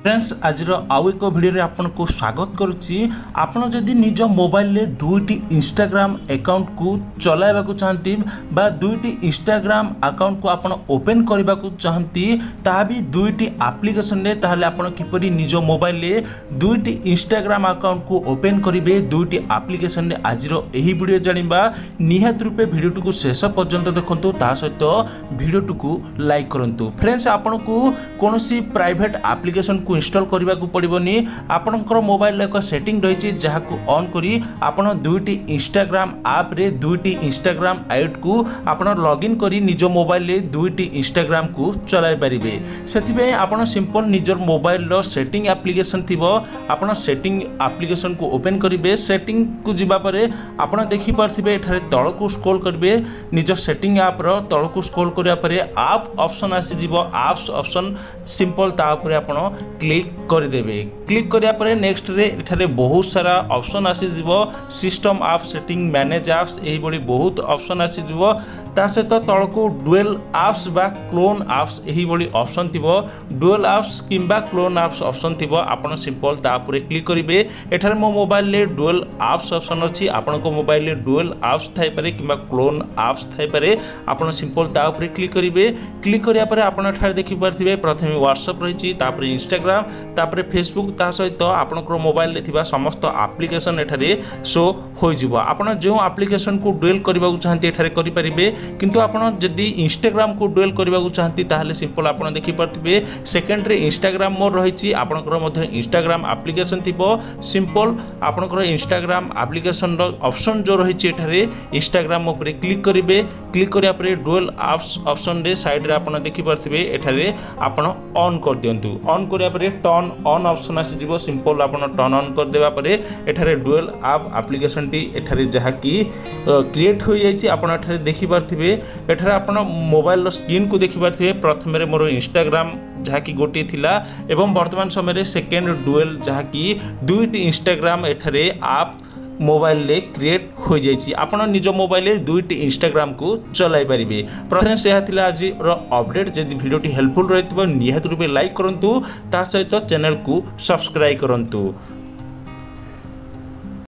Friends आज आउ एक वीडियो रे आपन को स्वागत करुच्ची। आपन जदि निज मोबाइल रे दुईटी इंस्टाग्राम अकाउंट को चलाइबा को चाहती बा दुईटी इंस्टाग्राम अकाउंट को आपन ओपन करबा को चाहती ता भी दुईटी एप्लिकेशन रे ताहले आपन किपरि निज मोबाइल रे दुईटी इंस्टाग्राम अकाउंट को ओपन करिवे दुईटी एप्लिकेशन रे आज एही वीडियो जानिबा निहात रूपे वीडियो को शेष पर्यंत देखंतु ता सहित वीडियो को लाइक करंतु। फ्रेंड्स आपन को कोनोसी प्राइवेट एप्लिकेशन को इंस्टॉल करने को पड़ोनी। आपणकर मोबाइल एक सेटिंग रही जहाँ को ऑन करी आपण दुईटी इंस्टाग्राम ऐप रे दुईटी इंस्टाग्राम आईडी को आपण लॉगिन करी निज मोबाइल रे दुईटी इंस्टाग्राम को चलाई परिबे। सेथिबे आपण सिंपल निजर मोबाइल रो सेटिंग एप्लिकेशन थिबो आपण सेटिंग एप्लिकेशन को ओपन करिवे। सेटिंग को जिबा परे आपण देखि पारथिबे एठारे तळ को स्क्रॉल करिवे निज सेटिंग ऐप रो तळ को स्क्रॉल करिया परे ऐप ऑप्शन आसी जिवो ऐप्स ऑप्शन सिंपल ता ऊपर आपण क्लिक करदेवे। क्लिक करिया परे नेक्स्ट रे एठारे बहुत सारा ऑप्शन आसी जिवो system app setting manage apps एही बडी बहुत ऑप्शन आसी जिवो ता सहित तळको डुअल ऐप्स बा क्लोन ऐप्स एही बडी ऑप्शन थिबो डुअल ऐप्स किंबा क्लोन ऐप्स ऑप्शन थिबो आपण सिंपल ता ऊपर क्लिक करिवे। एठारे मो मोबाइल ले डुअल ऐप्स ऑप्शन अछि आपण को मोबाइल ले डुअल ऐप्स थाई पारे किंबा क्लोन ऐप्स थाई पारे आपण सिंपल ता ऊपर क्लिक करिवे। क्लिक करिया परे आपण एठारे देखि पारथिबे प्रथमे WhatsApp रहिछि तापरे Instagram तापरे Facebook ता सहित आपनकर मोबाइल ले थिबा समस्त एप्लिकेशन एठारे शो होई जिवो। आपण जो एप्लिकेशन को डुअल करबा को चाहंती एठारे करि परिबे किंतु आपण जदि Instagram को डुअल करबा को चाहंती ताहले सिंपल आपण देखि पारथिबे सेकंड रे Instagram मोर रहिछि आपनकर मध्ये Instagram एप्लिकेशन थिबो सिंपल आपनकर Instagram एप्लिकेशन रो ऑप्शन जो रहिछि एठारे Instagram ऊपर क्लिक करिवे। क्लिक करिया परे डुअल ऐप्स ऑप्शन रे साइड रे आपण देखि पारथिबे एठारे आपण ऑन कर दियंतु। ऑन करिया परे टर्न ऑन ऑप्शन आसी जिवो सिंपल आपण टर्न ऑन कर देबा परे एठारे डुअल ऐप एप्लिकेशन टी एठारे जहा की क्रिएट हो जाइछि आपण एठारे देखि पारथिबे। एठारे आपण मोबाइल रो स्क्रीन को देखि पारथिबे प्रथमे रे मोर Instagram जहा की गोटी थिला एवं वर्तमान समय रे सेकंड डुअल जहा की दुईटी इंस्टाग्राम एठारे ऐप मोबाइल ले क्रिएट हो जाइछि। आपण निज मोबाइल ले दुईटी इंस्टाग्राम को चलाई परिबे। प्रेफरेंस यह थिला आज रो अपडेट। जदि वीडियो टी हेल्पफुल रहितबो निहात रूपे लाइक करंतु ता सहित चैनल को सब्सक्राइब करंतु।